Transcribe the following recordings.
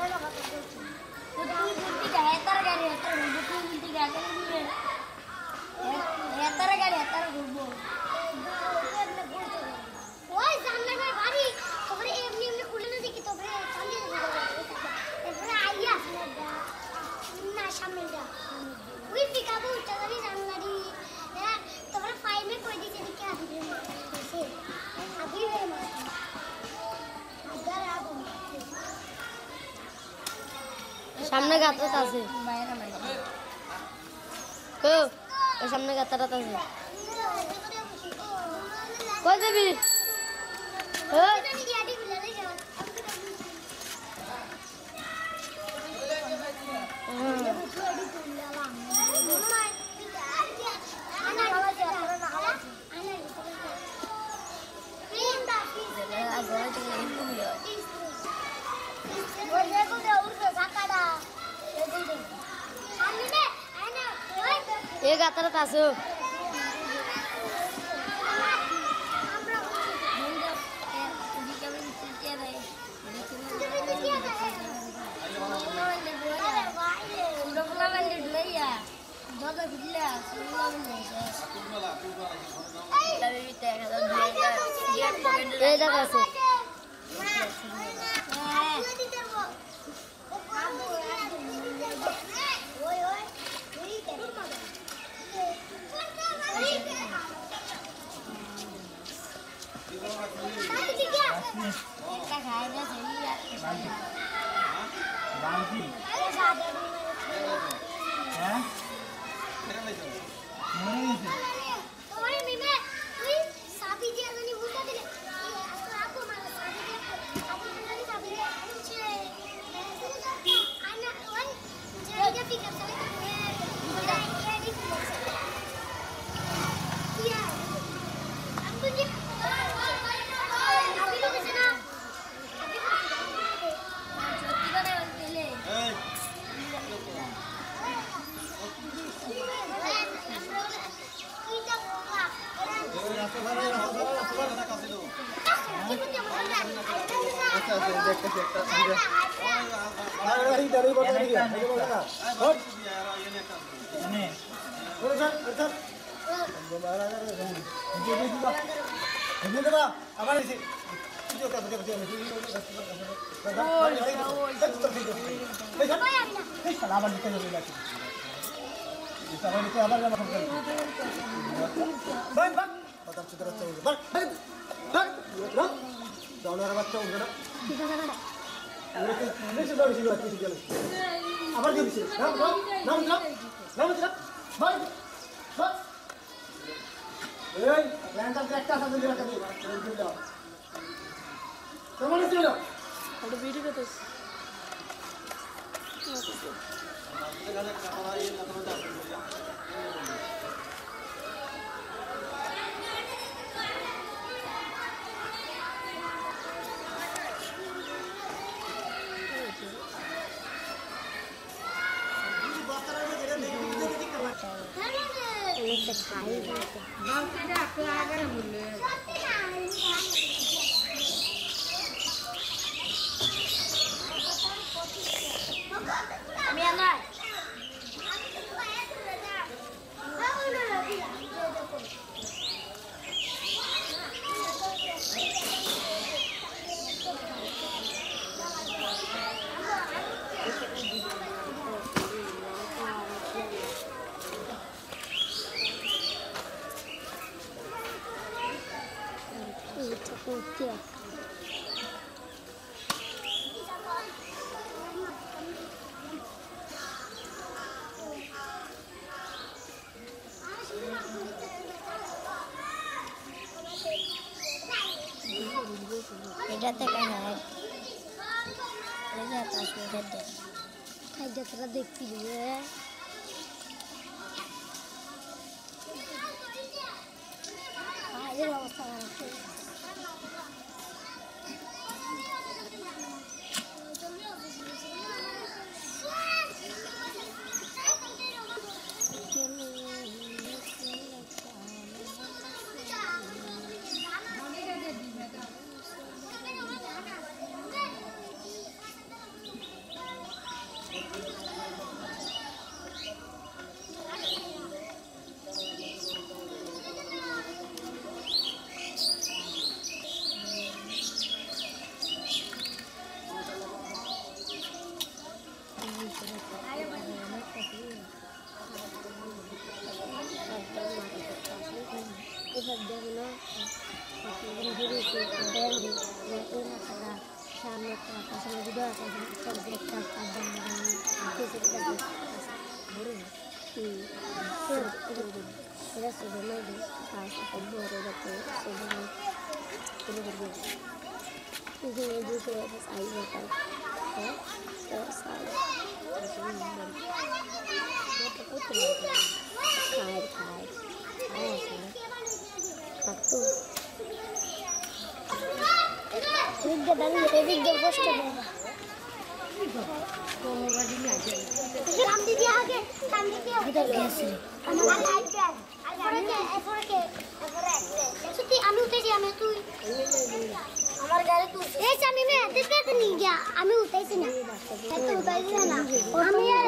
সামনে গাতটা আছে কো ওই সামনে গাতটা আছে কই যাবি ये गाता तासु এটাতে কেন হয় এটা তাসু এটা খাই যাত্রা দেখতে দিবে আজের অবস্থা খারাপ atasnya juga atasnya terdekat ada itu sudah baru sudah sudah lagi pas baru dapat sudah berbeda itu juga pas air kan ya selesai satu tiga dari tiga bos coba काम दीजिए आगे काम दीजिए इधर कैसे সত্যি আমি উঠেছি আমি তুই আমার গাড়ি তুই এই আমি মে দেখতে নিয়ে গিয়া আমি উঠেছি না তো উঠাইছি না আমি আর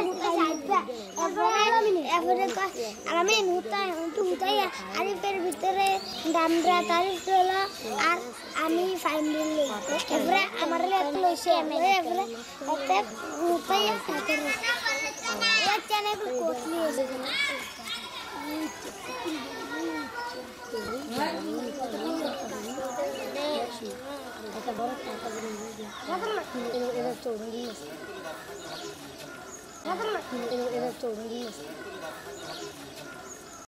এরপরে আমি উঠাই আর এর ভিতরে দামরা তারিখ তোলা আর আমি ফাইন দিল এরপরে আমার লইছে আমি এরপরে একটা উঠাই সাথে এক চ্যানেল কোট নিয়ে এসেছে একটা বড় টাকা দিয়ে এরা চোরন দিয়ে